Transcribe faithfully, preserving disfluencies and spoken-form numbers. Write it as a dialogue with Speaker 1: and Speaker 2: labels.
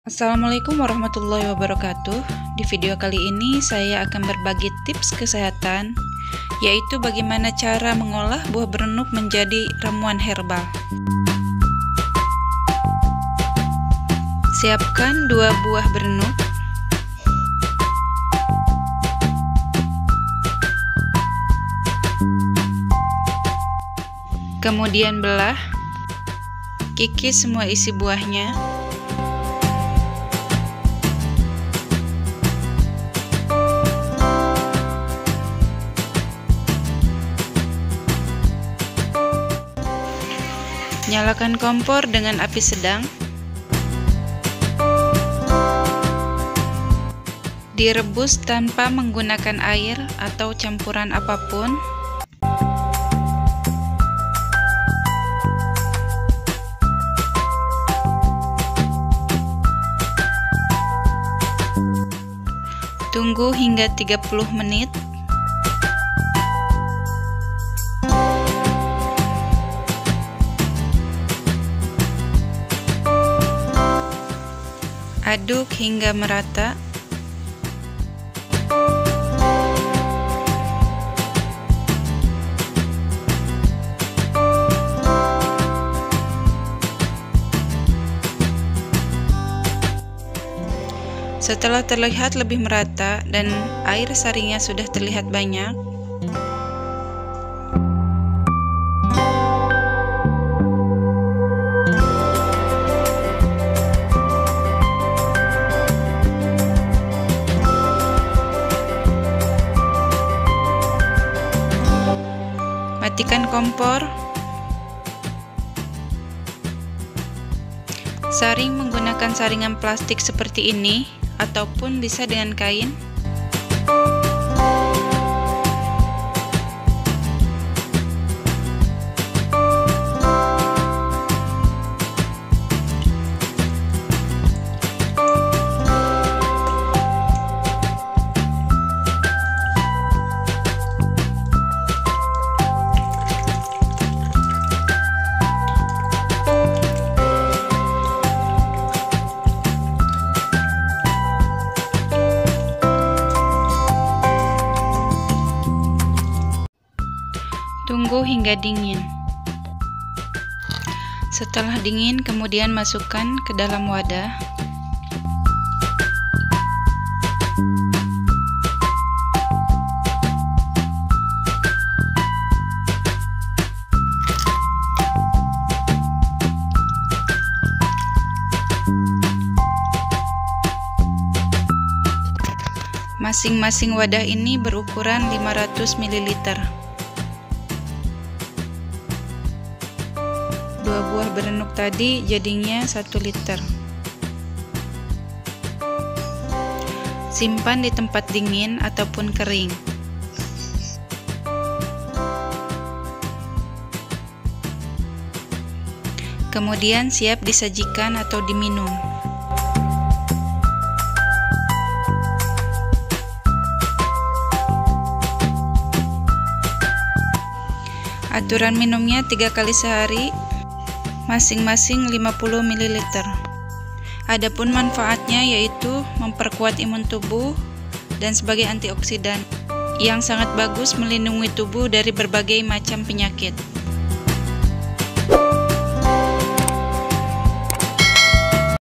Speaker 1: Assalamualaikum warahmatullahi wabarakatuh. Di video kali ini saya akan berbagi tips kesehatan, yaitu bagaimana cara mengolah buah berenuk menjadi ramuan herbal. Siapkan dua buah berenuk. Kemudian belah, kikis semua isi buahnya. Nyalakan kompor dengan api sedang. Direbus tanpa menggunakan air atau campuran apapun. Tunggu hingga tiga puluh menit. Aduk hingga merata. Setelah terlihat lebih merata dan air sarinya sudah terlihat banyak, matikan kompor. Saring menggunakan saringan plastik seperti ini, ataupun bisa dengan kain. Tunggu hingga dingin. Setelah dingin, kemudian masukkan ke dalam wadah. Masing-masing wadah ini berukuran lima ratus mililiter. Dua buah berenuk tadi jadinya satu liter. Simpan di tempat dingin ataupun kering. Kemudian siap disajikan atau diminum. Aturan minumnya tiga kali sehari, masing-masing lima puluh mililiter. Adapun manfaatnya yaitu memperkuat imun tubuh dan sebagai antioksidan yang sangat bagus melindungi tubuh dari berbagai macam penyakit.